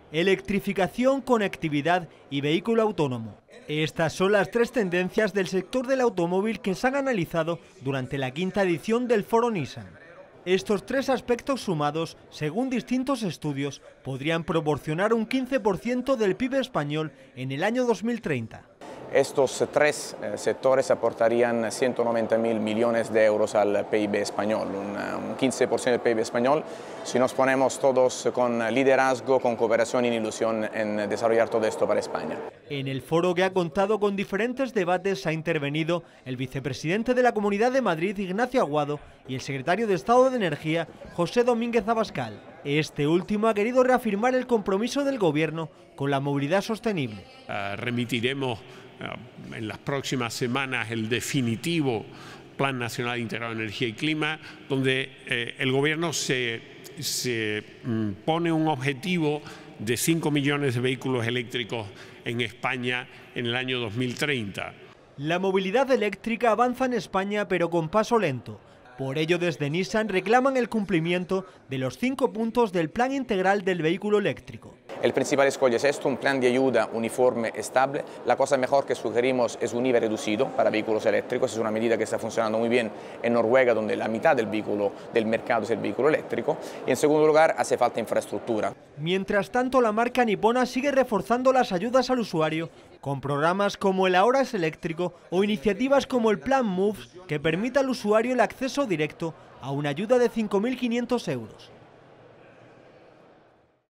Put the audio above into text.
Electrificación, conectividad y vehículo autónomo. Estas son las tres tendencias del sector del automóvil que se han analizado durante la quinta edición del Foro Nissan. Estos tres aspectos sumados, según distintos estudios, podrían proporcionar un 15% del PIB español en el año 2030. Estos tres sectores aportarían 190.000 millones de euros al PIB español, un 15% del PIB español, si nos ponemos todos con liderazgo, con cooperación y ilusión en desarrollar todo esto para España. En el foro, que ha contado con diferentes debates, ha intervenido el vicepresidente de la Comunidad de Madrid, Ignacio Aguado, y el secretario de Estado de Energía, José Domínguez Abascal. Este último ha querido reafirmar el compromiso del Gobierno con la movilidad sostenible. Remitiremos en las próximas semanas el definitivo Plan Nacional Integrado de Energía y Clima, donde el Gobierno se pone un objetivo de 5 millones de vehículos eléctricos en España en el año 2030. La movilidad eléctrica avanza en España, pero con paso lento. Por ello, desde Nissan reclaman el cumplimiento de los 5 puntos del Plan Integral del Vehículo Eléctrico. El principal escollo es esto, un plan de ayuda uniforme, estable. La cosa mejor que sugerimos es un IVA reducido para vehículos eléctricos. Es una medida que está funcionando muy bien en Noruega, donde la mitad del mercado es el vehículo eléctrico. Y en segundo lugar, hace falta infraestructura. Mientras tanto, la marca nipona sigue reforzando las ayudas al usuario con programas como el Ahora es Eléctrico o iniciativas como el Plan Moves, que permite al usuario el acceso directo a una ayuda de 5.500 euros.